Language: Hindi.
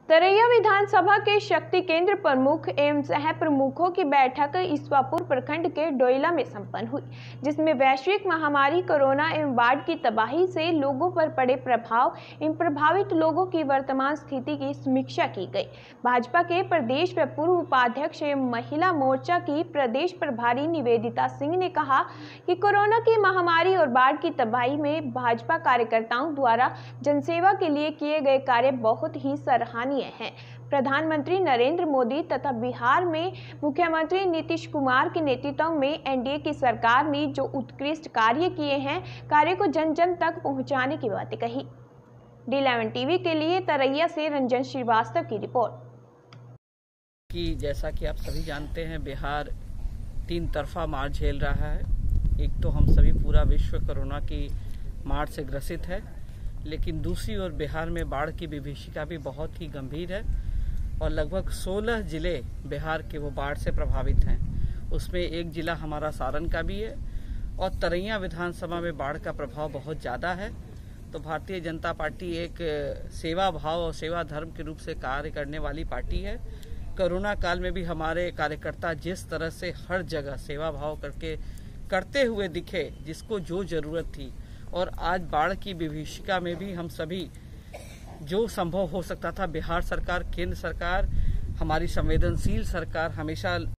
तरैया विधानसभा के शक्ति केंद्र प्रमुख एवं सह प्रमुखों की बैठक ईश्वापुर प्रखंड के डोइला में संपन्न हुई, जिसमें वैश्विक महामारी कोरोना एवं बाढ़ की तबाही से लोगों पर पड़े प्रभाव एवं प्रभावित लोगों की वर्तमान स्थिति की समीक्षा की गई। भाजपा के प्रदेश व पूर्व उपाध्यक्ष एवं महिला मोर्चा की प्रदेश प्रभारी निवेदिता सिंह ने कहा कि कोरोना की महामारी और बाढ़ की तबाही में भाजपा कार्यकर्ताओं द्वारा जनसेवा के लिए किए गए कार्य बहुत ही सराहनीय हैं। प्रधानमंत्री नरेंद्र मोदी तथा बिहार में मुख्यमंत्री नीतीश कुमार के नेतृत्व में एनडीए की सरकार ने जो उत्कृष्ट कार्य किए हैं, कार्य को जन जन तक पहुंचाने की बातें कही। D11 टीवी के लिए तरैया से रंजन श्रीवास्तव की रिपोर्ट। कि जैसा कि आप सभी जानते हैं, बिहार 3 तरफा मार झेल रहा है। एक तो हम सभी पूरा विश्व कोरोना की मार से ग्रसित है, लेकिन दूसरी ओर बिहार में बाढ़ की विभीषिका भी बहुत ही गंभीर है और लगभग 16 जिले बिहार के वो बाढ़ से प्रभावित हैं। उसमें एक जिला हमारा सारण का भी है और तरैया विधानसभा में बाढ़ का प्रभाव बहुत ज़्यादा है। तो भारतीय जनता पार्टी एक सेवा भाव और सेवा धर्म के रूप से कार्य करने वाली पार्टी है। कोरोना काल में भी हमारे कार्यकर्ता जिस तरह से हर जगह सेवा भाव करते हुए दिखे, जिसको जो जरूरत थी, और आज बाढ़ की विभीषिका में भी हम सभी जो संभव हो सकता था, बिहार सरकार, केंद्र सरकार, हमारी संवेदनशील सरकार हमेशा